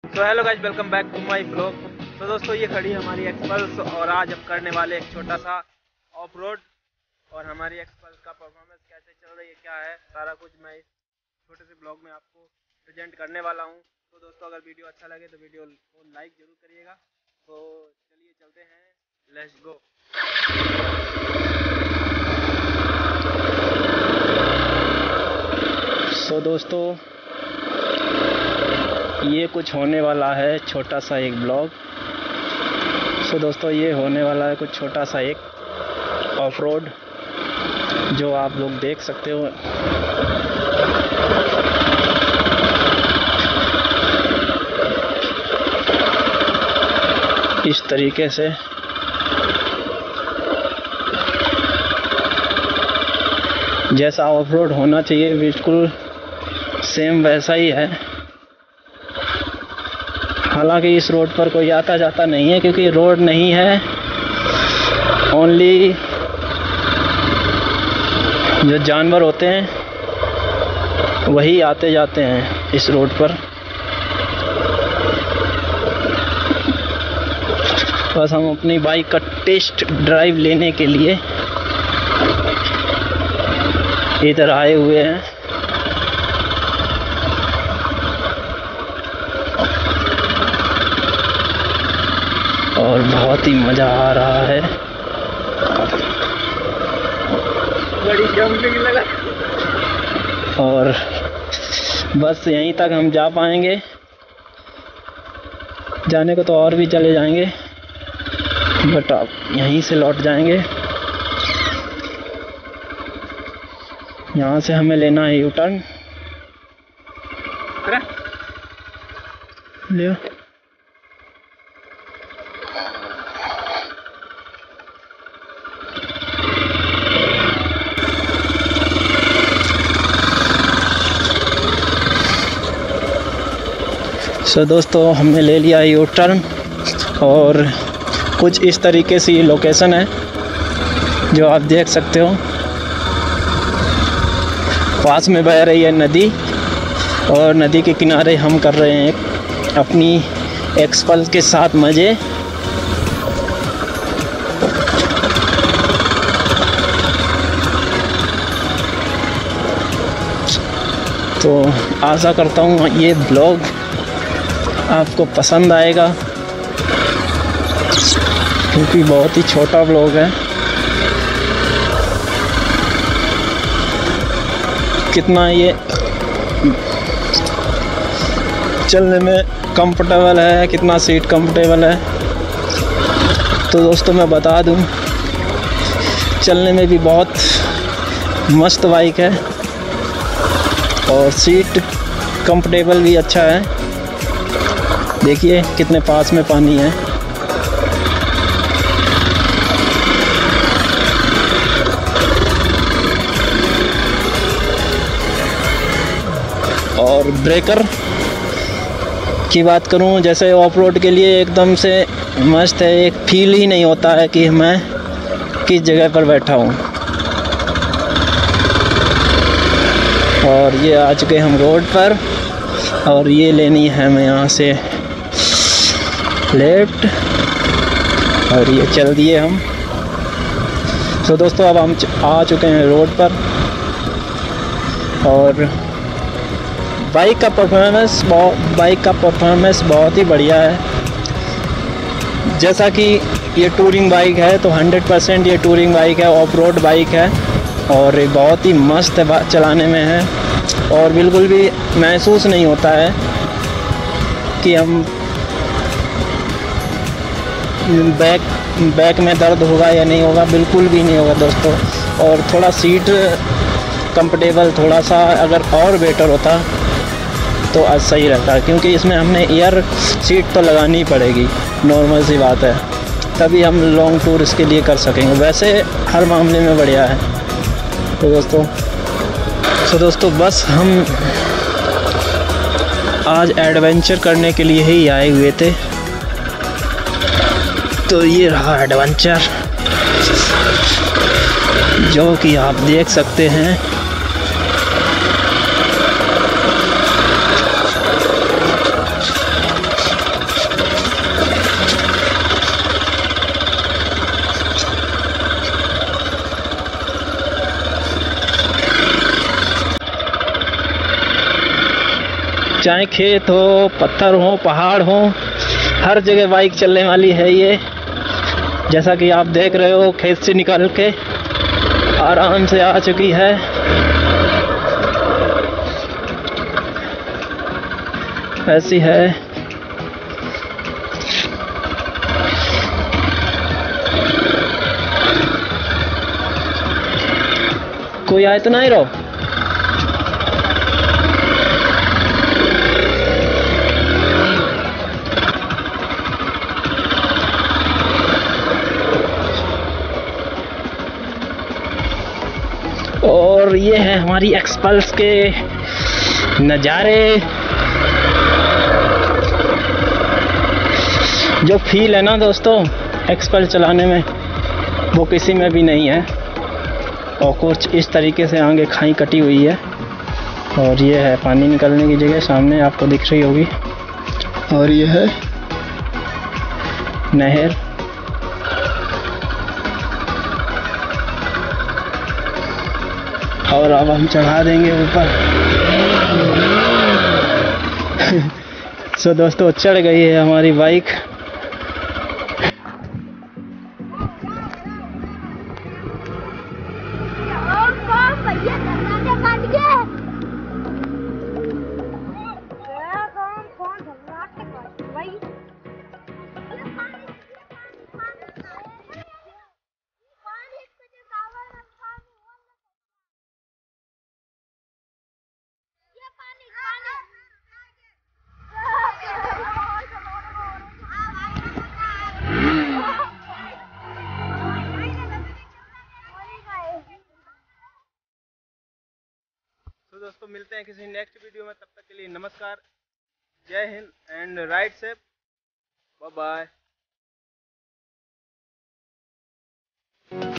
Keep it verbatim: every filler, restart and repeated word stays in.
तो hello guys, welcome back to my blog. तो दोस्तों, ये खड़ी है हमारी एक्सपल्स और आज हम करने वाले एक छोटा सा ऑफ रोड। और हमारी एक्सपल्स का परफॉर्मेंस कैसे चल रही है, क्या है, सारा कुछ मैं इस छोटे से ब्लॉग में आपको प्रेजेंट करने वाला हूँ। तो दोस्तों, अगर वीडियो अच्छा लगे तो वीडियो को लाइक ज़रूर करिएगा। तो चलिए चलते हैं, लेट्स गो। सो दोस्तों, ये कुछ होने वाला है छोटा सा एक ब्लॉग। सो दोस्तों, ये होने वाला है कुछ छोटा सा एक ऑफ रोड जो आप लोग देख सकते हो। इस तरीके से जैसा ऑफ रोड होना चाहिए बिल्कुल सेम वैसा ही है। हालांकि इस रोड पर कोई आता जाता नहीं है क्योंकि रोड नहीं है, ओनली जो जानवर होते हैं वही आते जाते हैं इस रोड पर। बस हम अपनी बाइक का टेस्ट ड्राइव लेने के लिए इधर आए हुए हैं। और बहुत ही मज़ा आ रहा है। बड़ी जंपिंग लगा। और बस यहीं तक हम जा पाएंगे, जाने को तो और भी चले जाएंगे बट आप यहीं से लौट जाएंगे। यहाँ से हमें लेना है यू टर्न। ले सो so, दोस्तों, हमने ले लिया यू टर्न और कुछ इस तरीके से लोकेशन है जो आप देख सकते हो। पास में बह रही है नदी और नदी के किनारे हम कर रहे हैं अपनी एक्सपल्स के साथ मज़े। तो आशा करता हूँ ये ब्लॉग आपको पसंद आएगा क्योंकि बहुत ही छोटा ब्लॉग है। कितना ये चलने में कंफर्टेबल है, कितना सीट कंफर्टेबल है। तो दोस्तों, मैं बता दूं, चलने में भी बहुत मस्त बाइक है और सीट कंफर्टेबल भी अच्छा है। देखिए कितने पास में पानी है। और ब्रेकर की बात करूं, जैसे ऑफ रोड के लिए एकदम से मस्त है। एक फील ही नहीं होता है कि मैं किस जगह पर बैठा हूं। और ये आ चुके हम रोड पर और ये लेनी है हमें यहाँ से लेफ्ट और ये चल दिए हम। तो दोस्तों, अब हम आ चुके हैं रोड पर और बाइक का परफॉर्मेंस बहुत बाइक का परफॉर्मेंस बहुत ही बढ़िया है। जैसा कि ये टूरिंग बाइक है तो हंड्रेड परसेंट ये टूरिंग बाइक है, ऑफ रोड बाइक है और ये बहुत ही मस्त है, चलाने में है और बिल्कुल भी महसूस नहीं होता है कि हम बैक बैक में दर्द होगा या नहीं होगा, बिल्कुल भी नहीं होगा दोस्तों। और थोड़ा सीट कंफर्टेबल थोड़ा सा अगर और बेटर होता तो आज सही रहता, क्योंकि इसमें हमने एयर सीट तो लगानी ही पड़ेगी, नॉर्मल सी बात है, तभी हम लॉन्ग टूर इसके लिए कर सकेंगे। वैसे हर मामले में बढ़िया है। तो दोस्तों तो दोस्तों बस हम आज एडवेंचर करने के लिए ही आए हुए थे। तो ये रहा एडवेंचर जो कि आप देख सकते हैं। चाहे खेत हो, पत्थर हो, पहाड़ हो, हर जगह बाइक चलने वाली है ये। जैसा कि आप देख रहे हो, खेत से निकल के आराम से आ चुकी है। ऐसी है। कोई आए तो नहीं रहो। और ये है हमारी एक्सपल्स के नज़ारे। जो फील है ना दोस्तों एक्सपल्स चलाने में, वो किसी में भी नहीं है। और कुछ इस तरीके से आगे खाई कटी हुई है और ये है पानी निकलने की जगह, सामने आपको दिख रही होगी। और ये है नहर। और अब हम चढ़ा देंगे ऊपर। सो दोस्तों चढ़ गई है हमारी बाइक। तो दोस्तों मिलते हैं किसी नेक्स्ट वीडियो में, तब तक के लिए नमस्कार, जय हिंद and ride safe, bye bye.